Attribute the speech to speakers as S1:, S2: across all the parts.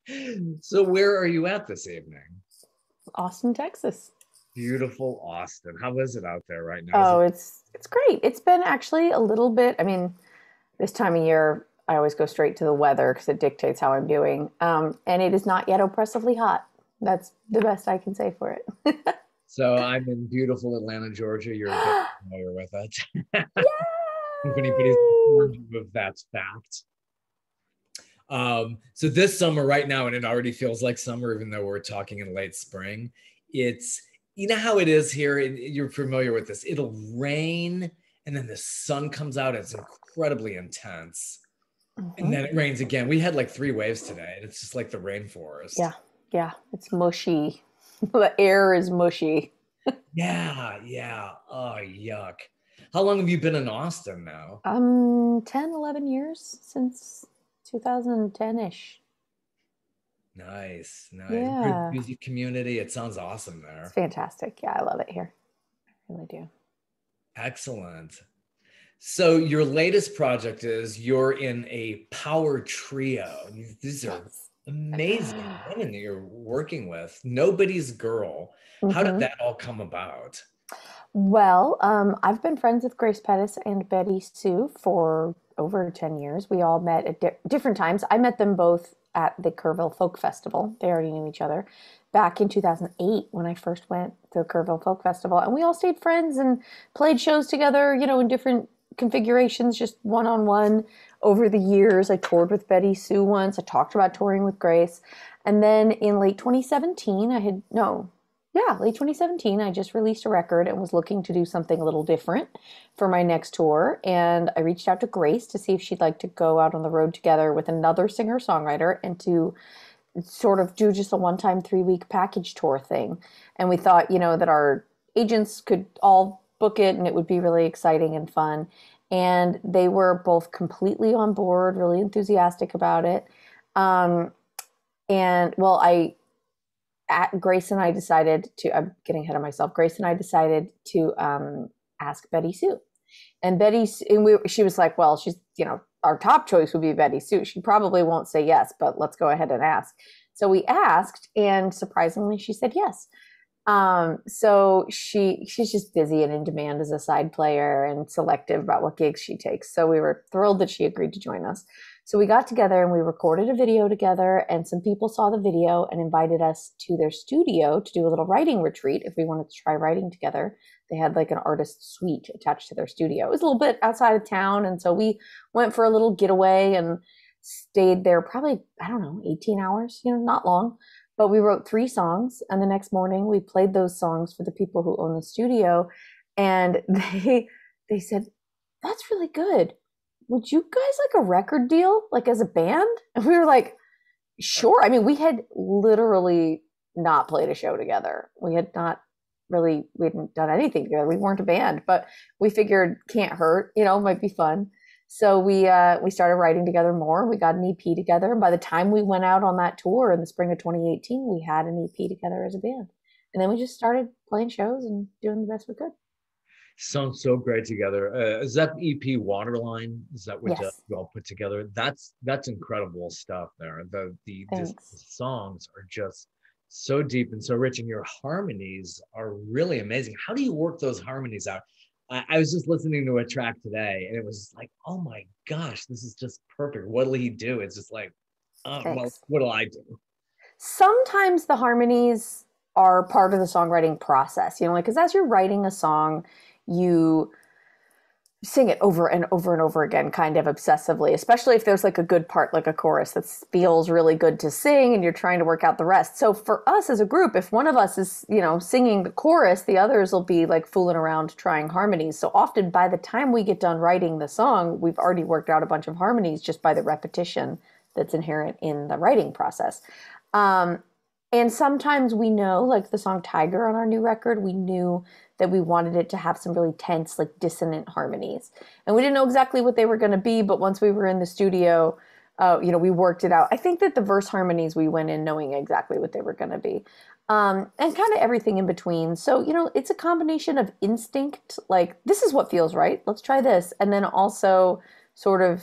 S1: So where are you at this evening?
S2: Austin, Texas.
S1: Beautiful Austin. How is it out there right now? Is
S2: Oh,
S1: it
S2: it's great. It's been actually a little bit. I mean, this time of year, I always go straight to the weather because it dictates how I'm doing. And it is not yet oppressively hot. That's the best I can say for it.
S1: so I'm in beautiful Atlanta, Georgia. You're very familiar with it. If anybody's
S2: Yay!
S1: informed you of that fact. So this summer, right now, and it already feels like summer, even though we're talking in late spring, it's, you know how it is here, and you're familiar with this. It'll rain, and then the sun comes out, and it's incredibly intense. And
S2: Mhm.
S1: then it rains again. We had like 3 waves today. It's just like the rainforest.
S2: Yeah, yeah. It's mushy. The air is mushy.
S1: Yeah, yeah. Oh, yuck. How long have you been in Austin now?
S2: 10, 11 years since 2010-ish.
S1: Nice, nice. Good
S2: Yeah.
S1: music community. It sounds awesome
S2: It's
S1: there.
S2: fantastic. Yeah, I love it here. I really do.
S1: Excellent. So your latest project is you're in a power trio. These are
S2: Yes.
S1: amazing women that you're working with. Nobody's girl. How did
S2: hmm
S1: that all come about?
S2: Well, I've been friends with Grace Pettis and Betty Sue for over 10 years. We all met at different times. I met them both at the Kerrville Folk Festival. They already knew each other back in 2008 when I first went to the Kerrville Folk Festival. And we all stayed friends and played shows together, in different configurations, just one on one over the years. I toured with Betty Sue once. I talked about touring with Grace. And then in late 2017, late 2017, I just released a record and was looking to do something a little different for my next tour. And I reached out to Grace to see if she'd like to go out on the road together with another singer songwriter and to sort of do just a one time 3 week package tour thing. And we thought, that our agents could all book it and it would be really exciting and fun. And they were both completely on board, really enthusiastic about it. Um, and well, Grace and I decided to, I'm getting ahead of myself. Grace and I decided to ask Betty Sue. And she was like, well, our top choice would be Betty Sue. She probably won't say yes, but let's go ahead and ask. So we asked, and surprisingly, she said yes. So she's just busy and in demand as a side player and selective about what gigs she takes. So we were thrilled that she agreed to join us. So we got together and we recorded a video together, and some people saw the video and invited us to their studio to do a little writing retreat if we wanted to try writing together. They had like an artist suite attached to their studio. It was a little bit outside of town, and so we went for a little getaway and stayed there probably, I don't know, 18 hours, not long. But we wrote 3 songs, and the next morning we played those songs for the people who own the studio, and they said, "That's really good. Would you guys like a record deal, like as a band?" And we were like, "Sure." I mean, we had literally not played a show together. We hadn't done anything together. We weren't a band, but we figured can't hurt, might be fun. So we started writing together more. We got an EP together, and by the time we went out on that tour in the spring of 2018, we had an EP together as a band. And then we just started playing shows and doing the best we could.
S1: Sounds so great together. Is that EP Waterline? Is that what
S2: Yes,
S1: you all put together? That's incredible stuff there. The
S2: thanks.
S1: songs are just so deep and so rich, and your harmonies are really amazing. How do you work those harmonies out? I was just listening to a track today, and it was like, oh my gosh, this is just perfect. What'll he do? It's just like, oh, well,
S2: Thanks.
S1: what'll I do?
S2: Sometimes the harmonies are part of the songwriting process, like, because as you're writing a song, you sing it over and over and over again, kind of obsessively, especially if there's like a good part, like a chorus that feels really good to sing and you're trying to work out the rest. So for us as a group, if one of us is, singing the chorus, the others will be like fooling around trying harmonies. So often by the time we get done writing the song, we've already worked out a bunch of harmonies just by the repetition that's inherent in the writing process. Um, and sometimes we know, like the song Tiger on our new record, we knew that we wanted it to have some really tense, like dissonant harmonies. And we didn't know exactly what they were going to be, but once we were in the studio, we worked it out. I think that the verse harmonies, we went in knowing exactly what they were going to be. And kind of everything in between. So, it's a combination of instinct, like, this is what feels right. Let's try this. And then also sort of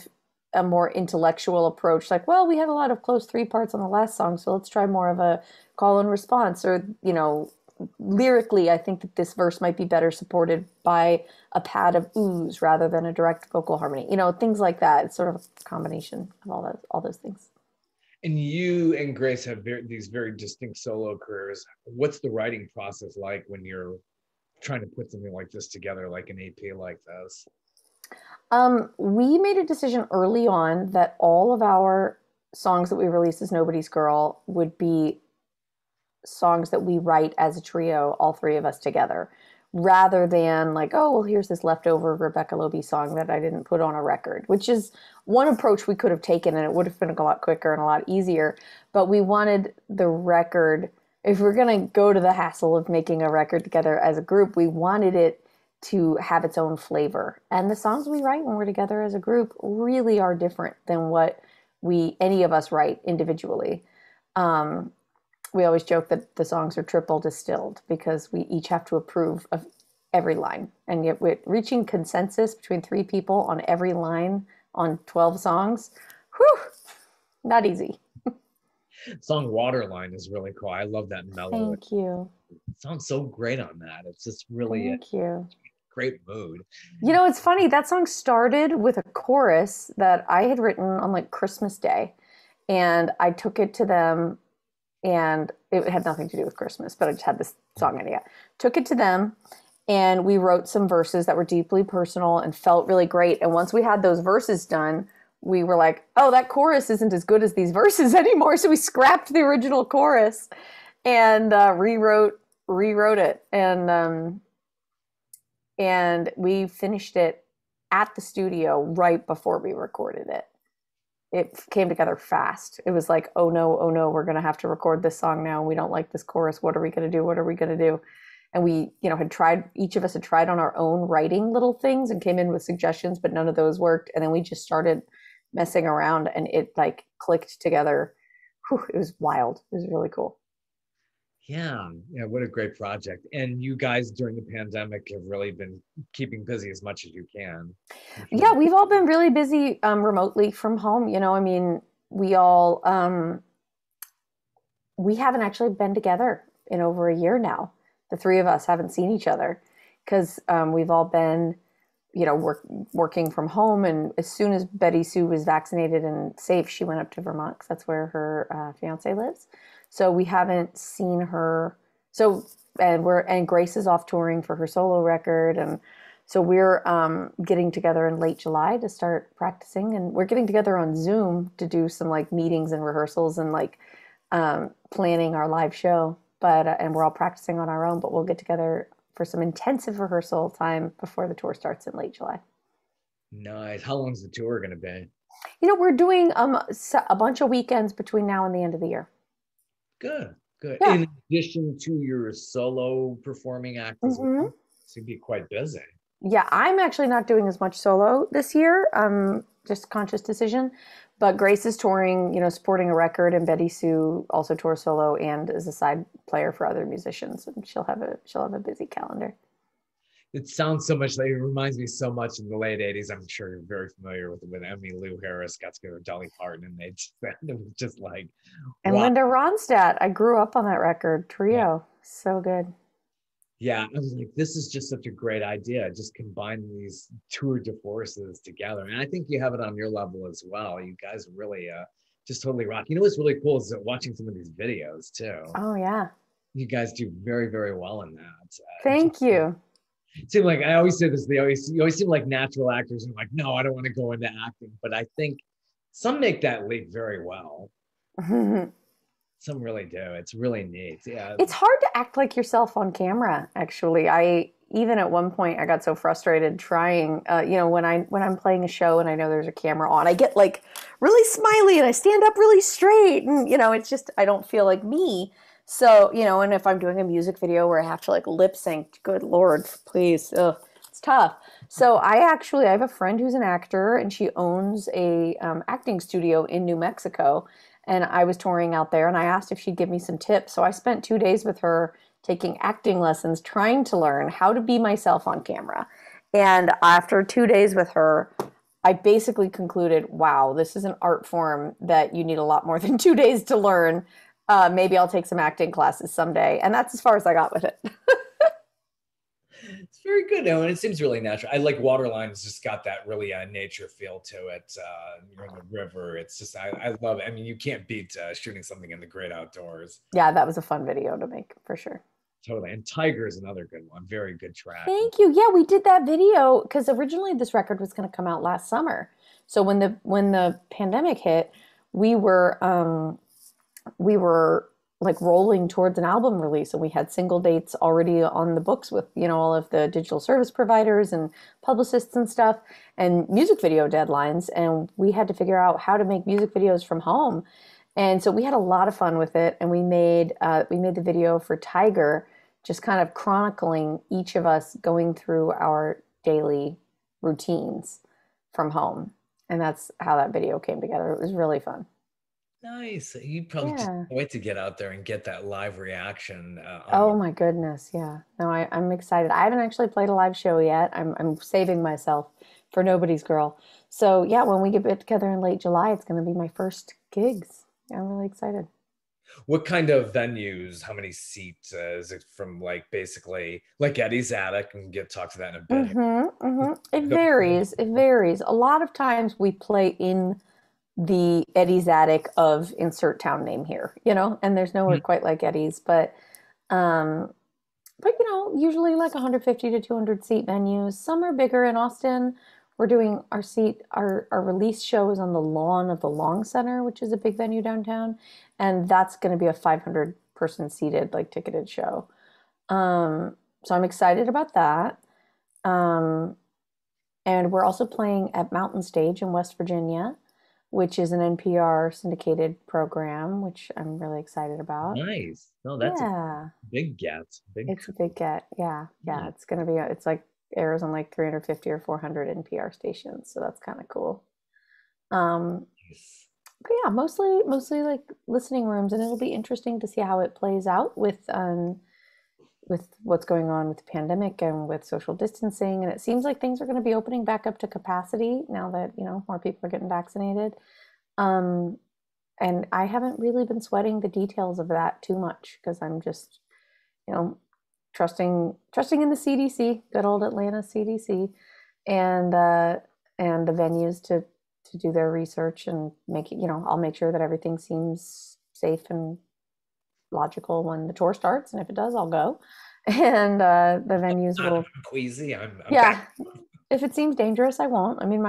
S2: a more intellectual approach, like, well, we had a lot of close three parts on the last song, so let's try more of a call and response. Or, lyrically, I think that this verse might be better supported by a pad of oohs rather than a direct vocal harmony. Things like that. It's sort of a combination of all those things.
S1: And you and Grace have these very distinct solo careers. What's the writing process like when you're trying to put something like this together, like an EP like this?
S2: We made a decision early on that all of our songs that we released as Nobody's Girl would be songs that we write as a trio, all three of us together, rather than like, oh, well, here's this leftover Rebecca Lobe song that I didn't put on a record, which is one approach we could have taken and it would have been a lot quicker and a lot easier. But we wanted the record, if we're going to go to the hassle of making a record together as a group, we wanted it to have its own flavor. And the songs we write when we're together as a group really are different than what any of us write individually. We always joke that the songs are triple distilled because we each have to approve of every line. And yet we're reaching consensus between three people on every line on 12 songs. Whew, not easy.
S1: Song Waterline is really cool. I love that melody.
S2: Thank you.
S1: It sounds so great on that. It's just really
S2: Thank you.
S1: Great mood.
S2: It's funny. That song started with a chorus that I had written on like Christmas Day. And I took it to them, and it had nothing to do with Christmas, but I just had this song idea. Took it to them, and we wrote some verses that were deeply personal and felt really great. And once we had those verses done, we were like, oh, that chorus isn't as good as these verses anymore. So we scrapped the original chorus and rewrote it. And we finished it at the studio right before we recorded it. It came together fast. It was like, oh no, we're going to have to record this song now. We don't like this chorus. What are we going to do? And we, each of us had tried on our own writing little things and came in with suggestions, but none of those worked. And then we just started messing around and it like clicked together. Whew, it was wild. It was really cool.
S1: Yeah, what a great project. And you guys during the pandemic have really been keeping busy as much as you can.
S2: Yeah, we've all been really busy remotely from home. We all, we haven't actually been together in over a year now. The three of us haven't seen each other because we've all been, working from home. And as soon as Betty Sue was vaccinated and safe, she went up to Vermont because that's where her fiance lives. So we haven't seen her. And Grace is off touring for her solo record. And so we're getting together in late July to start practicing. And we're getting together on Zoom to do some like meetings and rehearsals and like planning our live show. And we're all practicing on our own, but we'll get together for some intensive rehearsal time before the tour starts in late July.
S1: Nice. How long's the tour going to be?
S2: We're doing a bunch of weekends between now and the end of the year.
S1: Good.
S2: Yeah.
S1: In addition to your solo performing act,
S2: Mm-hmm.
S1: So you'd be quite busy.
S2: Yeah, I'm actually not doing as much solo this year. Just conscious decision. But Grace is touring, supporting a record, and Betty Sue also tours solo and is a side player for other musicians. And she'll have a busy calendar.
S1: It sounds so much like it reminds me so much in the late 80s. I'm sure you're very familiar with when Emmylou Harris got together with Dolly Parton, and it was just like,
S2: and
S1: wow.
S2: Linda Ronstadt. I grew up on that record trio. Yeah. So good.
S1: Yeah, I was like, this is just such a great idea. Just combining these tour de forces together. And I think you have it on your level as well. You guys really just totally rock. What's really cool is watching some of these videos too.
S2: Oh, yeah.
S1: You guys do very, very well in that.
S2: Thank you.
S1: It seems like I always say this. You always seem like natural actors, and I'm like, no, I don't want to go into acting. But I think some make that leap very well. Some really do. It's really neat. Yeah.
S2: It's hard to act like yourself on camera. Actually, even at one point I got so frustrated trying. When I'm playing a show and I know there's a camera on, I get like really smiley and I stand up really straight, and it's just I don't feel like me. So, and if I'm doing a music video where I have to like lip sync, good Lord, please. Ugh, it's tough. So I have a friend who's an actor and she owns a acting studio in New Mexico. And I was touring out there and I asked if she'd give me some tips. So I spent 2 days with her taking acting lessons, trying to learn how to be myself on camera. And after 2 days with her, I basically concluded, wow, this is an art form that you need a lot more than 2 days to learn. Maybe I'll take some acting classes someday. And that's as far as I got with it.
S1: It's very good, and it seems really natural. I like Waterline's just got that really nature feel to it. You're in the river. It's just I love it. I mean, you can't beat shooting something in the great outdoors.
S2: Yeah, that was a fun video to make for sure.
S1: Totally. And Tiger is another good one. Very good track.
S2: Thank you. Yeah, we did that video because originally this record was going to come out last summer. So when the pandemic hit, we were we were like rolling towards an album release, and we had single dates already on the books with, all of the digital service providers and publicists and stuff, and music video deadlines, and we had to figure out how to make music videos from home. And so we had a lot of fun with it, and we made the video for Tiger, just kind of chronicling each of us going through our daily routines from home. And that's how that video came together. It was really fun.
S1: Nice. You probably just
S2: Yeah.
S1: can't wait to get out there and get that live reaction on
S2: Oh my goodness. Yeah. No, I'm excited. I haven't actually played a live show yet. I'm saving myself for Nobody's Girl. So yeah, when we get back together in late July, it's going to be my first gigs. I'm really excited.
S1: what kind of venues, how many seats is it from like basically like Eddie's Attic and get talk to that in a bit.
S2: It varies. It varies. A lot of times we play in the Eddie's attic of insert town name here, and there's nowhere quite like Eddie's, um, but usually like 150 to 200 seat venues. Some are bigger in Austin. We're doing our release show is on the lawn of the Long Center, which is a big venue downtown, and that's going to be a 500 person seated like ticketed show. So I'm excited about that. Um, and we're also playing at Mountain Stage in West Virginia, which is an NPR syndicated program, which I'm really excited about.
S1: Nice. No, that's a
S2: Yeah,
S1: big get. Big.
S2: it's a big get. Yeah, yeah,
S1: Yeah.
S2: it's like airs on like 350 or 400 NPR stations, so that's kind of cool. Um,
S1: Nice.
S2: but yeah, mostly like listening rooms, and it'll be interesting to see how it plays out with what's going on with the pandemic and with social distancing. And it seems like things are going to be opening back up to capacity now that, more people are getting vaccinated. Um, and I haven't really been sweating the details of that too much because I'm just, you know, trusting in the CDC, good old Atlanta CDC, and uh, and the venues to do their research and make it. I'll make sure that everything seems safe and logical when the tour starts, and if it does, I'll go. And the venues
S1: I'm
S2: will,
S1: queasy. I'm back.
S2: yeah. If it seems dangerous, I won't. I mean,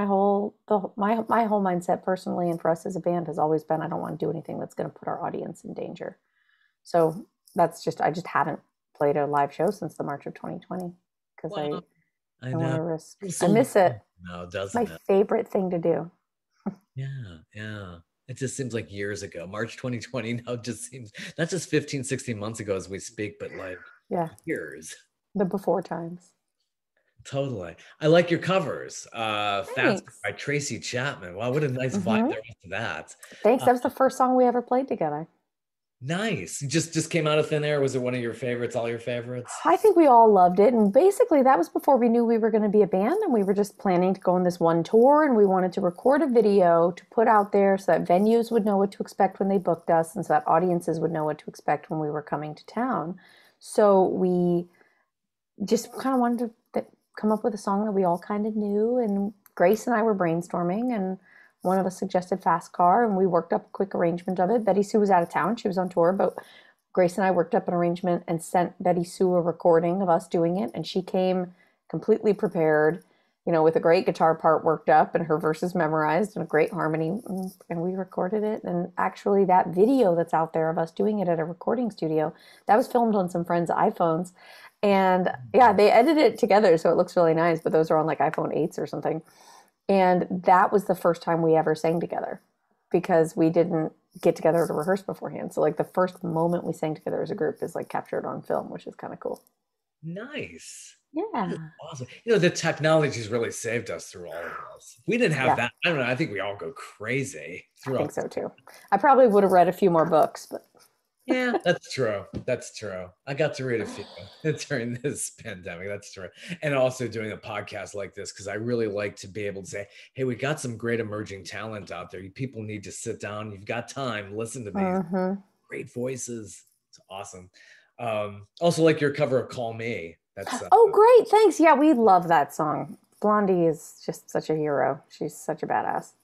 S2: my whole mindset personally, and for us as a band, has always been I don't want to do anything that's going to put our audience in danger. So I just haven't played a live show since the March of 2020 because I
S1: Well, I
S2: don't want
S1: know.
S2: to risk.
S1: Feels
S2: I
S1: so
S2: miss it.
S1: now,
S2: It's my
S1: doesn't it?
S2: favorite thing to do.
S1: Yeah, yeah. It just seems like years ago. March 2020 now just seems not just 15, 16 months ago as we speak, but like
S2: Yeah,
S1: years.
S2: the before times.
S1: Totally. I like your covers. Fast
S2: Thanks.
S1: by Tracy Chapman. Wow, what a nice vibe
S2: hmm
S1: there was to that.
S2: Thanks.
S1: Uh,
S2: That was the first song we ever played together.
S1: nice. Just came out of thin air. Was it one of your favorites? All your favorites?
S2: I think we all loved it. And basically, that was before we knew we were going to be a band. And we were just planning to go on this one tour. And we wanted to record a video to put out there so that venues would know what to expect when they booked us, and so that audiences would know what to expect when we were coming to town. So we just kind of wanted to come up with a song that we all kind of knew. And Grace and I were brainstorming, and one of us suggested Fast Car, and we worked up a quick arrangement of it. Betty Sue was out of town, she was on tour, but Grace and I worked up an arrangement and sent Betty Sue a recording of us doing it. And she came completely prepared, with a great guitar part worked up and her verses memorized and a great harmony. And we recorded it. And actually, that video that's out there of us doing it at a recording studio, that was filmed on some friends' iPhones. And yeah, they edited it together so it looks really nice, but those are on like iPhone 8s or something. And that was the first time we ever sang together because we didn't get together to rehearse beforehand. So like the first moment we sang together as a group is like captured on film, which is kind of cool.
S1: Nice. That is
S2: Yeah.
S1: awesome. The technology's really saved us through all of this. If we didn't have
S2: Yeah,
S1: that, I don't know. I think we all go crazy
S2: I
S1: throughout
S2: think
S1: this.
S2: so too. I probably would have read a few more books, but
S1: Yeah, that's true. That's true. I got to read a few during this pandemic. That's true. And also doing a podcast like this because I really like to be able to say, hey, we got some great emerging talent out there. You people need to sit down. You've got time. Listen to these
S2: Hmm.
S1: great voices. It's awesome. Also like your cover of Call Me. That's
S2: Oh, great. Thanks. Yeah, we love that song. Blondie is just such a hero. She's such a badass.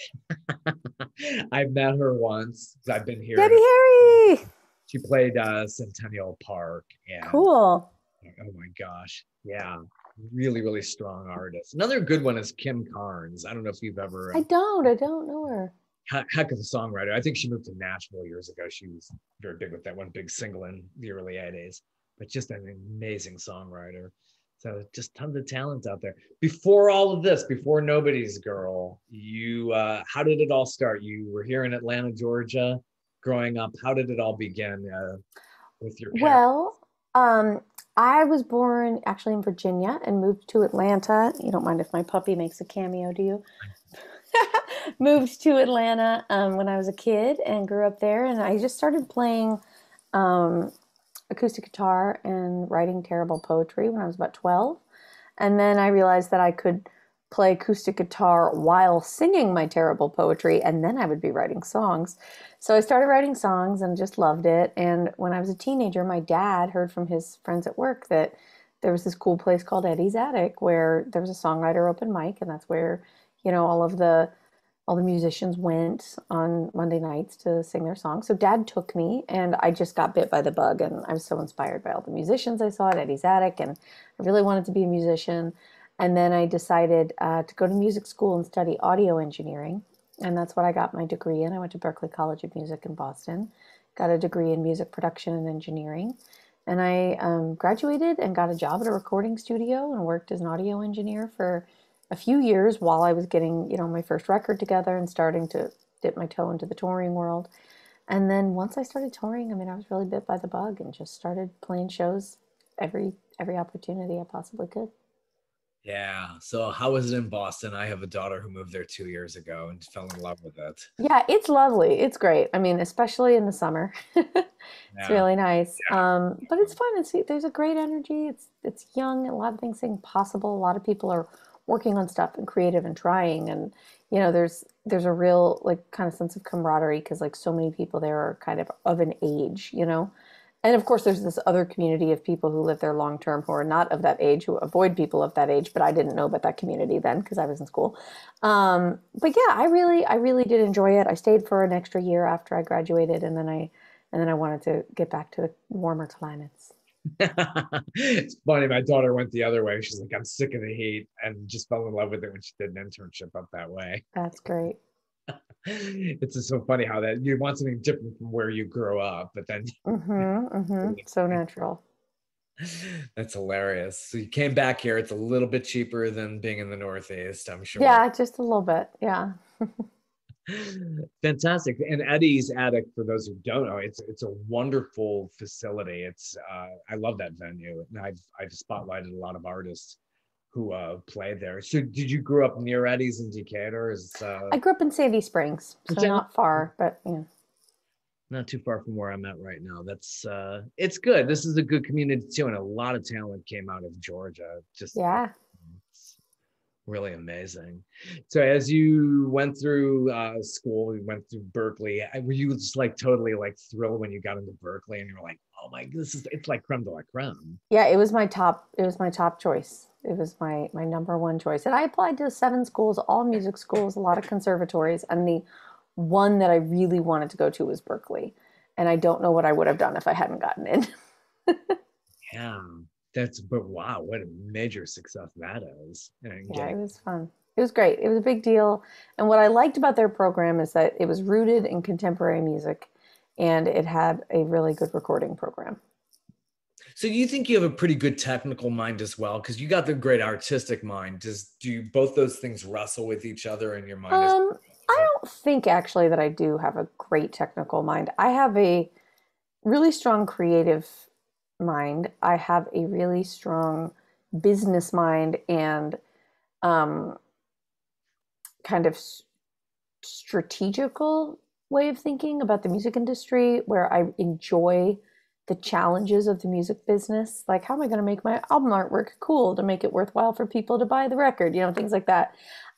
S1: I've met her once. I've been here
S2: Debbie
S1: and
S2: Harry.
S1: she played Centennial Park and
S2: Cool.
S1: oh my gosh. Yeah. Really, really strong artist. Another good one is Kim Carnes. I don't know if you've ever,
S2: I don't know her.
S1: heck of a songwriter. I think she moved to Nashville years ago. She was very big with that one big single in the early 80s, but just an amazing songwriter. So just tons of talent out there. Before all of this, before Nobody's Girl, how did it all start? You were here in Atlanta, Georgia, growing up. How did it all begin with your parents?
S2: Well, um, I was born actually in Virginia and moved to Atlanta. You don't mind if my puppy makes a cameo, do you? Moved to Atlanta when I was a kid and grew up there. And I just started playing um, acoustic guitar and writing terrible poetry when I was about 12. And then I realized that I could play acoustic guitar while singing my terrible poetry, and then I would be writing songs. So I started writing songs and just loved it. And when I was a teenager, my dad heard from his friends at work that there was this cool place called Eddie's Attic where there was a songwriter open mic, and that's where, all the musicians went on Monday nights to sing their songs. So dad took me and I just got bit by the bug, and I was so inspired by all the musicians I saw at Eddie's Attic, and I really wanted to be a musician. And then I decided to go to music school and study audio engineering. And that's what I got my degree in. I went to Berklee College of Music in Boston, got a degree in music production and engineering. And I graduated and got a job at a recording studio and worked as an audio engineer for a few years while I was getting, my first record together and starting to dip my toe into the touring world. And then once I started touring, I mean, I was really bit by the bug and just started playing shows every opportunity I possibly could.
S1: Yeah. So how was it in Boston? I have a daughter who moved there 2 years ago and fell in love with it.
S2: Yeah, it's lovely. It's great. I mean, especially in the summer. It's
S1: Yeah.
S2: really nice. But it's fun. There's a great energy. It's young. A lot of things seem possible. A lot of people are working on stuff and creative and trying. And there's a real like kind of sense of camaraderie because like so many people there are kind of an age. And of course, there's this other community of people who live there long term who are not of that age, who avoid people of that age. But I didn't know about that community then because I was in school. But yeah, I really did enjoy it. I stayed for an extra year after I graduated, and then I wanted to get back to the warmer climates.
S1: It's funny. My daughter went the other way. She's like, I'm sick of the heat and just fell in love with it when she did an internship up that way.
S2: That's great.
S1: It's just so funny how that you want something different from where you grew up, but then
S2: Mm-hmm. Mm-hmm. So natural.
S1: that's hilarious. So you came back here. It's a little bit cheaper than being in the Northeast, I'm sure.
S2: Yeah, just a little bit. Yeah.
S1: Fantastic. And Eddie's Attic, for those who don't know, it's a wonderful facility. I love that venue, and I've spotlighted a lot of artists who play there. So did you grow up near Eddie's in Decatur?
S2: I grew up in Sandy Springs, so
S1: Okay.
S2: not far, but
S1: Not too far from where I'm at right now. That's it's good. This is a good community too, and a lot of talent came out of Georgia. Just
S2: yeah.
S1: it's really amazing. So as you went through school, you went through Berkeley. Were you just like totally like thrilled when you got into Berkeley and you were like, oh my, it's like creme de la creme.
S2: Yeah, it was my top choice. It was my number one choice. And I applied to 7 schools, all music schools, a lot of conservatories, and the one that I really wanted to go to was Berkeley. And I don't know what I would have done if I hadn't gotten in.
S1: Yeah, but wow, what a major success that is. And
S2: Yeah,
S1: getting
S2: it was fun. It was great. It was a big deal. And what I liked about their program is that it was rooted in contemporary music and it had a really good recording program.
S1: so you think you have a pretty good technical mind as well? Because you got the great artistic mind. Do you both those things wrestle with each other in your mind as
S2: Um, I don't think actually that I do have a great technical mind. I have a really strong creative mind. I have a really strong business mind and um, kind of strategical way of thinking about the music industry where I enjoy the challenges of the music business. Like, how am I going to make my album artwork cool to make it worthwhile for people to buy the record? Things like that.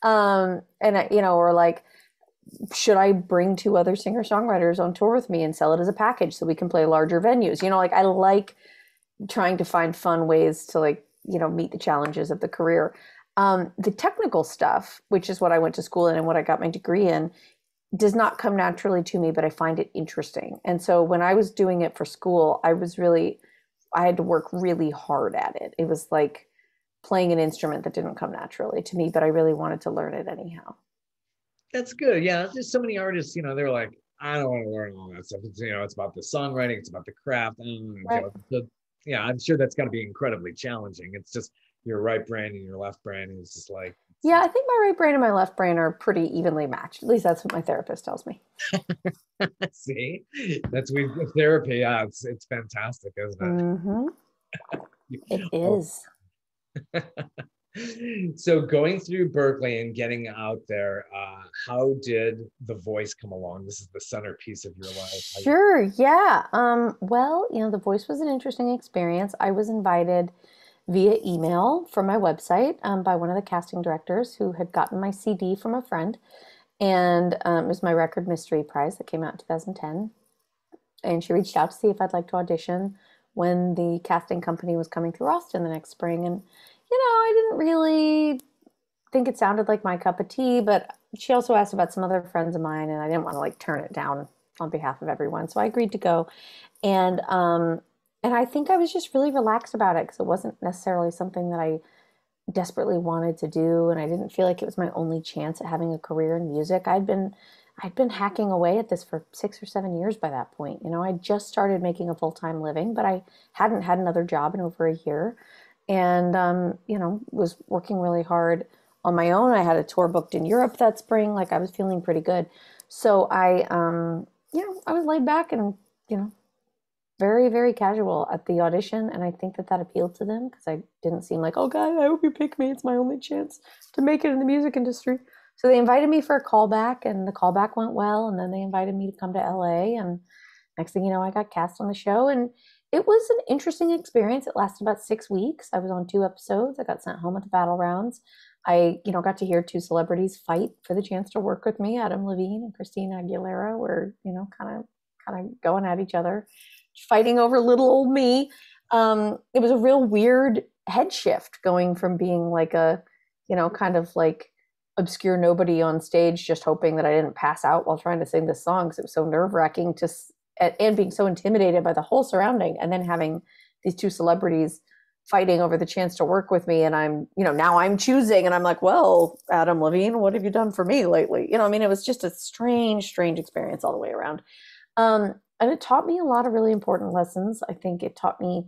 S2: Or like, should I bring two other singer songwriters on tour with me and sell it as a package so we can play larger venues? Like I like trying to find fun ways to like, meet the challenges of the career. The technical stuff, which is what I went to school in and what I got my degree in, does not come naturally to me, but I find it interesting. And so when I was doing it for school, I had to work really hard at it. It was like playing an instrument that didn't come naturally to me, but I really wanted to learn it anyhow.
S1: That's good. Yeah, there's so many artists, they're like, I don't want to learn all that stuff. It's about the songwriting, it's about the craft.
S2: Right.
S1: Yeah, I'm sure that's got to be incredibly challenging. It's just your right brain and your left brain is just like,
S2: Yeah, I think my right brain and my left brain are pretty evenly matched. At least that's what my therapist tells me.
S1: see, that's we therapy. Yeah, it's fantastic, isn't
S2: Mm-hmm. It
S1: it? Oh.
S2: is.
S1: So going through Berklee and getting out there, how did The Voice come along? This is the centerpiece of your life.
S2: Sure, yeah. Well, The Voice was an interesting experience. I was invited via email from my website by one of the casting directors who had gotten my CD from a friend. And it was my record Mystery Prize that came out in 2010. And she reached out to see if I'd like to audition when the casting company was coming through Austin the next spring. And, I didn't really think it sounded like my cup of tea, but she also asked about some other friends of mine, and I didn't want to like turn it down on behalf of everyone. So I agreed to go. And I think I was just really relaxed about it because it wasn't necessarily something that I desperately wanted to do, and I didn't feel like it was my only chance at having a career in music. I'd been hacking away at this for 6 or 7 years by that point. I just started making a full-time living, but I hadn't had another job in over a year, and was working really hard on my own. I had a tour booked in Europe that spring. Like I was feeling pretty good, so I was laid back and very, very casual at the audition. And I think that appealed to them because I didn't seem like, oh God, I hope you pick me. It's my only chance to make it in the music industry. So they invited me for a callback, and the callback went well. And then they invited me to come to LA. And next thing you know, I got cast on the show. And it was an interesting experience. It lasted about 6 weeks. I was on 2 episodes. I got sent home at the battle rounds. I, got to hear two celebrities fight for the chance to work with me. Adam Levine and Christina Aguilera were, kind of going at each other, fighting over little old me. It was a real weird head shift going from being like a, kind of like obscure nobody on stage, just hoping that I didn't pass out while trying to sing this song because it was so nerve wracking and being so intimidated by the whole surrounding, and then having these two celebrities fighting over the chance to work with me. And I'm, now I'm choosing, and I'm like, well, Adam Levine, what have you done for me lately? It was just a strange, strange experience all the way around. And it taught me a lot of really important lessons. I think it taught me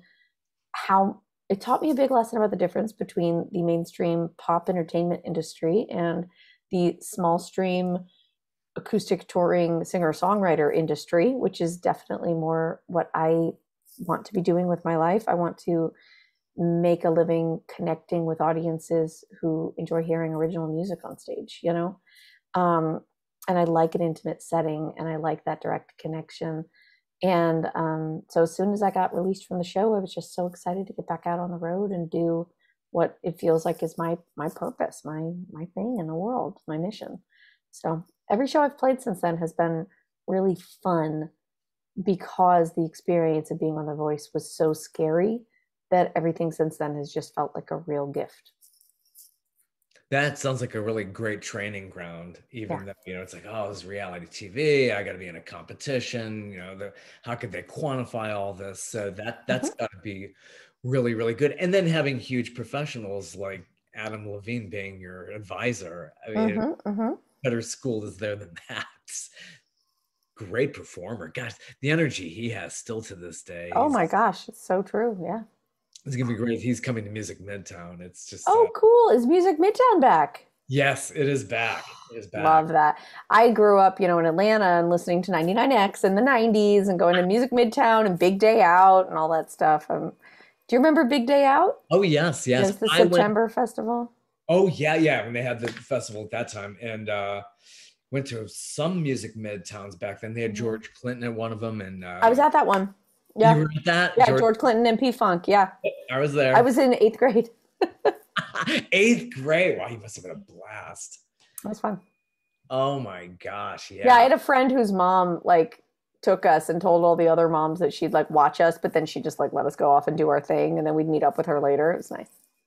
S2: a big lesson about the difference between the mainstream pop entertainment industry and the small stream acoustic touring singer-songwriter industry, which is definitely more what I want to be doing with my life. I want to make a living connecting with audiences who enjoy hearing original music on stage, and I like an intimate setting, and I like that direct connection. And so as soon as I got released from the show, I was just so excited to get back out on the road and do what it feels like is my purpose, my thing in the world, my mission. So every show I've played since then has been really fun because the experience of being on The Voice was so scary that everything since then has just felt like a real gift.
S1: That sounds like a really great training ground, even
S2: Yeah.
S1: though, it's like, oh, this is reality TV. I got to be in a competition. How could they quantify all this? So that's got to be really, really good. And then having huge professionals like Adam Levine being your advisor. I mean, better school is there than that. Great performer. Gosh, the energy he has still to this day.
S2: Oh my gosh, it's so true. Yeah.
S1: It's gonna be great. He's coming to Music Midtown. It's just
S2: cool. Is Music Midtown back?
S1: Yes, it is back. It is back.
S2: Love that. I grew up, in Atlanta and listening to 99X in the 90s and going to Music Midtown and Big Day Out and all that stuff. Do you remember Big Day Out?
S1: Oh, yes.
S2: It was the September festival.
S1: Oh, yeah. When they had the festival at that time. And went to some music midtowns back then. They had
S2: Mhm.
S1: George Clinton at one of them, and
S2: I was at that one.
S1: you
S2: Yeah.
S1: were at that,
S2: Yeah,
S1: George.
S2: George Clinton and P Funk. Yeah.
S1: I was
S2: I
S1: there.
S2: was in eighth grade.
S1: Eighth grade. Wow, you must have been a blast.
S2: That was fun.
S1: Oh my gosh,
S2: Yeah, I
S1: yeah.
S2: had a friend whose mom like took us and told all the other moms that she'd like watch us, but then she'd just like let us go off and do our thing, and then we'd meet up with her later. It was nice.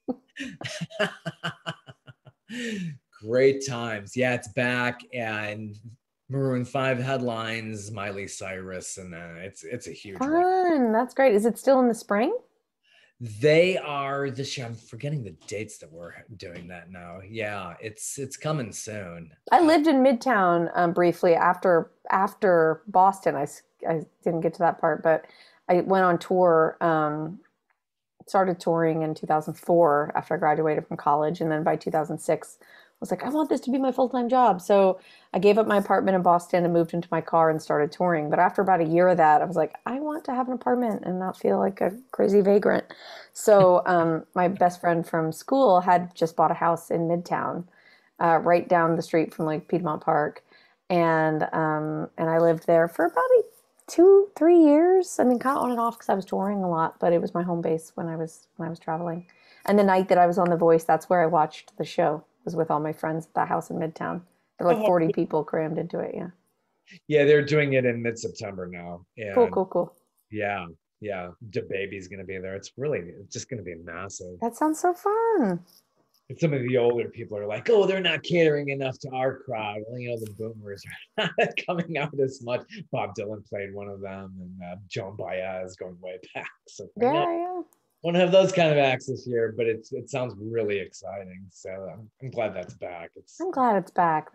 S1: Great times. Yeah, it's back, and Maroon 5 headlines, Miley Cyrus, and it's a huge one.
S2: Fun. That's great. Is it still in the spring?
S1: They are this year. I'm forgetting the dates that we're doing that now. Yeah, it's coming soon.
S2: I lived in Midtown briefly after Boston. I didn't get to that part, but I went on tour. Started touring in 2004 after I graduated from college, and then by 2006, I was like, I want this to be my full-time job. So I gave up my apartment in Boston and moved into my car and started touring. But after about a year of that, I was like, I want to have an apartment and not feel like a crazy vagrant. So my best friend from school had just bought a house in Midtown, right down the street from like Piedmont Park, and I lived there for about 2, 3 years. I mean, kind of on and off because I was touring a lot, but it was my home base when I was traveling. And the night that I was on The Voice, that's where I watched the show. Was with all my friends at that house in Midtown. There were like
S1: Oh,
S2: 40 people crammed into it. Yeah.
S1: yeah, they're doing it in mid-September now,
S2: Cool,
S1: and
S2: cool, cool.
S1: yeah, yeah, the baby's gonna be there. It's just gonna be massive.
S2: That sounds so fun.
S1: And some of the older people are like, oh, they're not catering enough to our crowd. Well, the boomers are not coming out as much. Bob Dylan played one of them, and Joan Baez going way back. So I know
S2: Yeah, yeah.
S1: won't have those kind of acts this year, but it sounds really exciting. So I'm glad that's back. It's
S2: I'm glad it's back.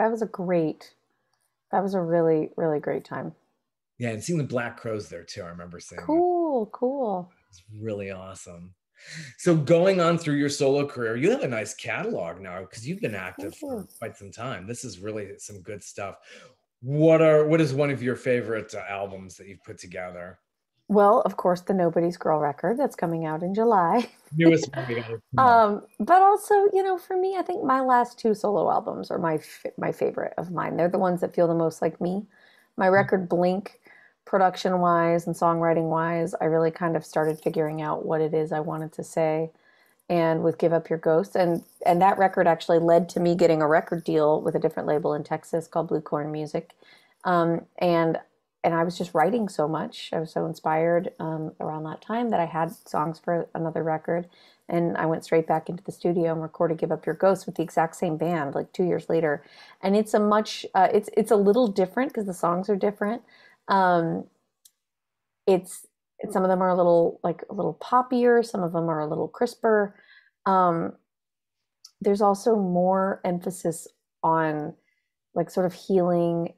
S2: That was a really, really great time.
S1: Yeah, and seeing the Black Crows there too. I remember seeing them.
S2: Cool, cool.
S1: It's really awesome. So going on through your solo career, you have a nice catalog now because you've been active
S2: Thank you.
S1: for quite some time. This is really some good stuff. What is one of your favorite albums that you've put together?
S2: Well, of course, the Nobody's Girl record that's coming out in July.
S1: Newest one we got tomorrow.
S2: But also, for me, I think my last two solo albums are my favorite of mine. They're the ones that feel the most like me. My record Blink, production wise and songwriting wise, I really kind of started figuring out what it is I wanted to say. And with Give Up Your Ghost, and that record actually led to me getting a record deal with a different label in Texas called Blue Corn Music. Um, and and I was just writing so much. I was so inspired around that time that I had songs for another record. And I went straight back into the studio and recorded "Give Up Your Ghost" with the exact same band, like 2 years later. And it's a little different because the songs are different. Um, it's some of them are a little poppier, some of them are a little crisper. Um, there's also more emphasis on like sort of healing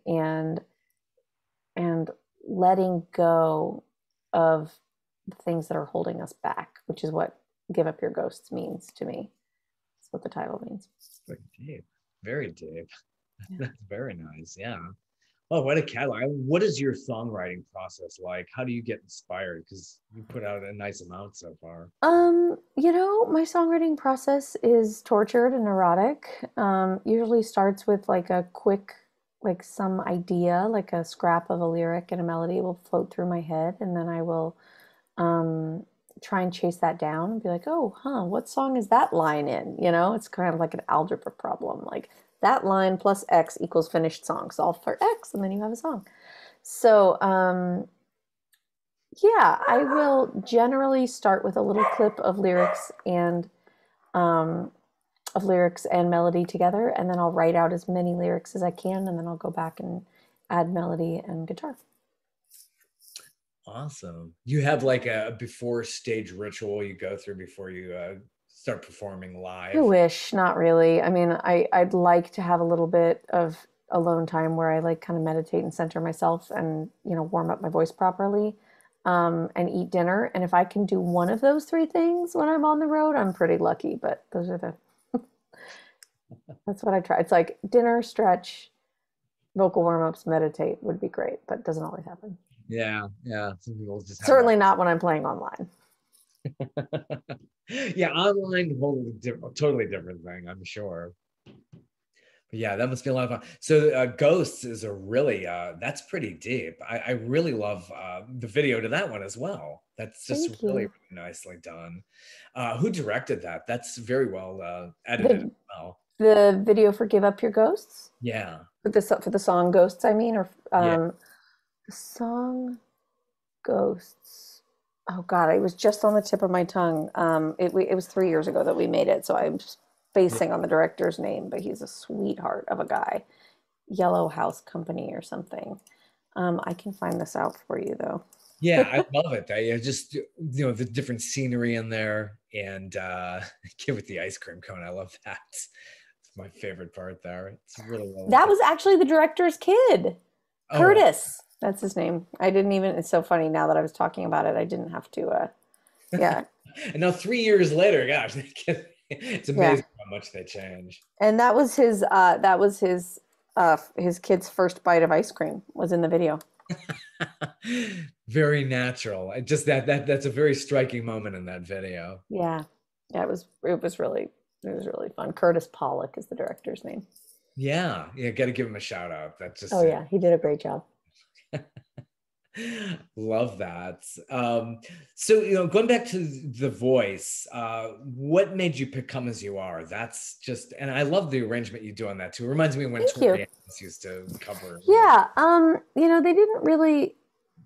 S2: and letting go of the things that are holding us back, which is what Give Up Your Ghosts means to me. That's what the title means.
S1: Like deep, very deep.
S2: Yeah.
S1: That's very nice. Yeah. Oh, what a catalog. What is your songwriting process like? How do you get inspired? Because you put out a nice amount so far.
S2: My songwriting process is tortured and erotic. Usually starts with like a quick, like some idea, like a scrap of a lyric and a melody will float through my head, and then I will um, try and chase that down and be like, oh, huh, what song is that line in? It's kind of like an algebra problem. Like that line plus X equals finished song. Solve for X, and then you have a song. So, yeah, I will generally start with a little clip um, of lyrics and melody together, and then I'll write out as many lyrics as I can, and then I'll go back and add melody and guitar.
S1: Awesome. You have like a before stage ritual you go through before you start performing
S2: I
S1: live.
S2: wish, not really. I mean, I'd like to have a little bit of alone time where I like kind of meditate and center myself and warm up my voice properly, and eat dinner. And if I can do one of those three things when I'm on the road, I'm pretty lucky. But that's what I try. It's like dinner, stretch, vocal warm ups, meditate would be great, but it doesn't always happen.
S1: Yeah, yeah. Some people just have
S2: Certainly not when I'm playing online.
S1: Yeah, online, totally different thing, I'm sure. Yeah, that must be a lot of fun. So Ghosts is a really that's pretty deep. I really love the video to that one as well. That's just
S2: Thank
S1: really,
S2: you.
S1: really nicely done. Who directed that? That's very well edited as
S2: The
S1: well.
S2: the video for "Give Up Your Ghosts"
S1: Yeah,
S2: for the song "Ghosts," I mean, or
S1: yeah.
S2: the song "Ghosts." Oh God, it was just on the tip of my tongue. It was 3 years ago that we made it, so I'm
S1: Yeah.
S2: spacing on the director's name, but he's a sweetheart of a guy. Yellow House Company or something. I can find this out for you though.
S1: Yeah, I love it. I just the different scenery in there and give it the ice cream cone. I love that. It's my favorite part there. It's really well
S2: That
S1: done.
S2: was actually the director's kid,
S1: Oh, wow.
S2: Curtis. That's his name. I didn't even. It's so funny now that I was talking about it. I didn't have to. Yeah,
S1: And now 3 years later, gosh, it's
S2: yeah.
S1: amazing how much they change.
S2: And that was his. That was his kid's first bite of ice cream was in the video.
S1: Very natural. Just that's a very striking moment in that video.
S2: Yeah, yeah. It was really fun. Curtis Pollock is the director's name.
S1: Yeah, yeah, got to give him a shout out. That's
S2: Oh
S1: just
S2: yeah, he did a great job.
S1: love that. So going back to The Voice, what made you pick "Come as You Are"? That's just, and I love the arrangement you do on that too. It reminds me when
S2: Thank you.
S1: Tori Amos used to cover.
S2: Yeah, they didn't really.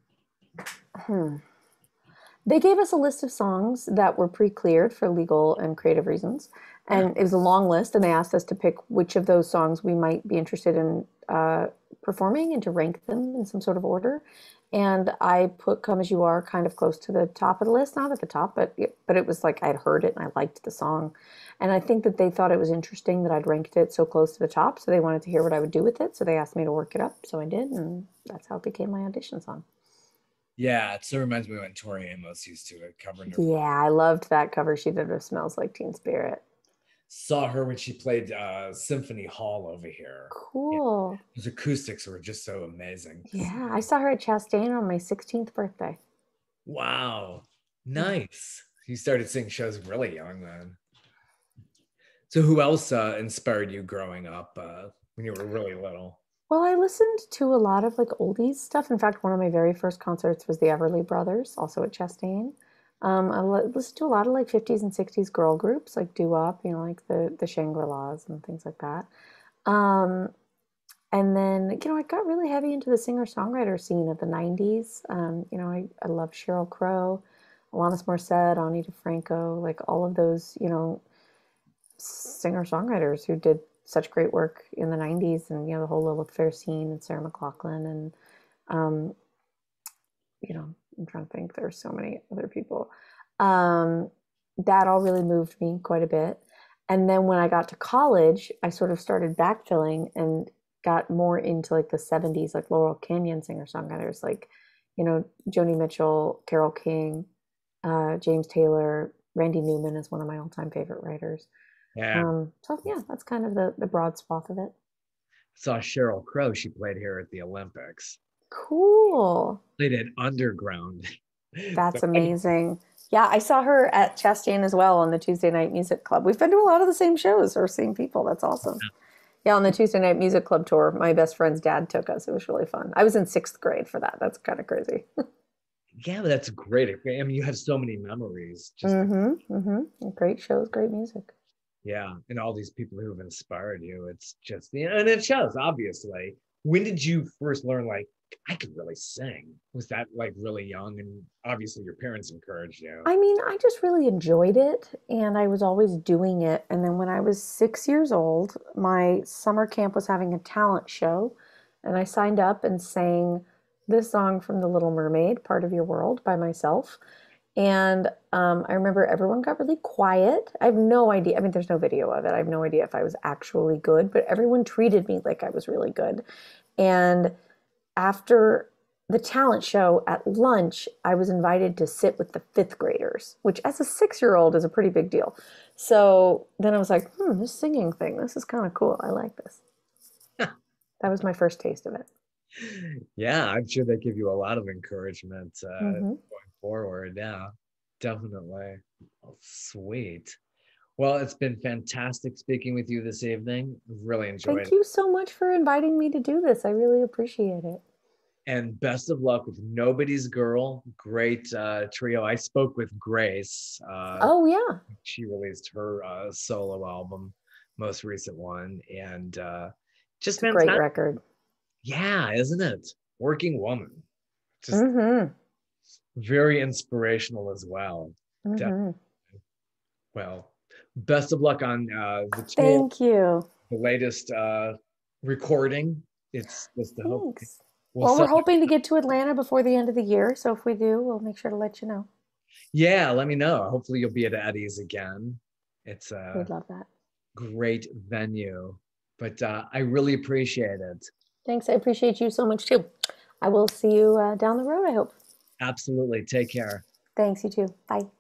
S2: Hmm. They gave us a list of songs that were pre-cleared for legal and creative reasons,
S1: Yeah,
S2: and it was a long list. And they asked us to pick which of those songs we might be interested in performing and to rank them in some sort of order. And I put "Come as You Are" kind of close to the top of the list, not at the top, but it was like I'd heard it and I liked the song, and I think that they thought it was interesting that I'd ranked it so close to the top, so they wanted to hear what I would do with it. So they asked me to work it up, so I did, and that's how it became my audition song.
S1: yeah. It so reminds me when Tori Amos used to cover Nirvana.
S2: Yeah, I loved that cover she did of "Smells Like Teen Spirit."
S1: Saw her when she played Symphony Hall over here. Yeah,
S2: Cool.
S1: those acoustics were just so amazing.
S2: Yeah, I saw her at Chastain on my 16th birthday.
S1: Wow,
S2: Yeah.
S1: nice. You started seeing shows really young then. So who else inspired you growing up when you were really little?
S2: Well, I listened to a lot of like oldies stuff. In fact, one of my very first concerts was the Everly Brothers, also at Chastain. Listened to a lot of like 50s and 60s girl groups, like doo-wop, like the Shangri-Las and things like that. Um, and then, I got really heavy into the singer-songwriter scene of the 90s. I love Sheryl Crow, Alanis Morissette, Ani DeFranco, like all of those, singer-songwriters who did such great work in the 90s, and the whole Lilith Fair scene and Sarah McLachlan, and um, I'm trying to think, there's so many other people. um, that all really moved me quite a bit. And then when I got to college, I sort of started backfilling and got more into like the 70s, like Laurel Canyon singer-songwriters, like Joni Mitchell, Carole King, James Taylor. Randy Newman is one of my all-time favorite writers.
S1: Yeah,
S2: So yeah, that's kind of the broad swath of it.
S1: saw Cheryl Crow. She played here at the Olympics.
S2: Cool.
S1: Played at Underground. So
S2: That's amazing. Yeah, I saw her at Chastain as well on the Tuesday Night Music Club. We've been to a lot of the same shows or same people. That's awesome. Yeah, on the Tuesday Night Music Club tour, my best friend's dad took us. It was really fun. I was in sixth grade for that. That's kind of crazy.
S1: yeah, but that's great. I mean, you have so many memories. Just
S2: Mm-hmm. Mm-hmm. Great shows, great music.
S1: yeah, and all these people who have inspired you. It's just and it shows obviously. When did you first learn like I could really sing? Was that like really young? And obviously your parents encouraged you.
S2: I mean, I just really enjoyed it and I was always doing it. And then when I was 6 years old, my summer camp was having a talent show. And I signed up and sang this song from The Little Mermaid, Part of Your World, by myself. And I remember everyone got really quiet. I have no idea. I mean, there's no video of it. I have no idea if I was actually good, but everyone treated me like I was really good. And after the talent show at lunch, I was invited to sit with the fifth graders, which as a 6 year old is a pretty big deal. So then I was like, this singing thing, this is kind of cool. I like this. That was my first taste of it.
S1: Yeah, I'm sure they give you a lot of encouragement
S2: Hmm.
S1: going forward. Yeah, definitely. Oh, sweet. Well, it's been fantastic speaking with you this evening. Really enjoyed
S2: Thank
S1: it.
S2: you so much for inviting me to do this. I really appreciate it.
S1: And best of luck with Nobody's Girl. Great trio. I spoke with Grace.
S2: Oh, yeah.
S1: She released her solo album, most recent one, and just
S2: It's a great
S1: fantastic.
S2: record.
S1: Yeah, isn't it? Working woman. Just
S2: Mm-hmm.
S1: very inspirational as well.
S2: Mm-hmm.
S1: Well, best of luck on the tour,
S2: Thank you.
S1: the latest recording. It's just a hope.
S2: Thanks.
S1: We'll
S2: Well, we're
S1: set.
S2: hoping to get to Atlanta before the end of the year. So if we do, we'll make sure to let you know.
S1: Yeah, let me know. Hopefully, you'll be at Eddie's again. It's
S2: We'd
S1: a
S2: love that.
S1: great venue, but I really appreciate it.
S2: Thanks. I appreciate you so much too. I will see you down the road, I hope.
S1: Absolutely. Take care.
S2: Thanks, you too. Bye.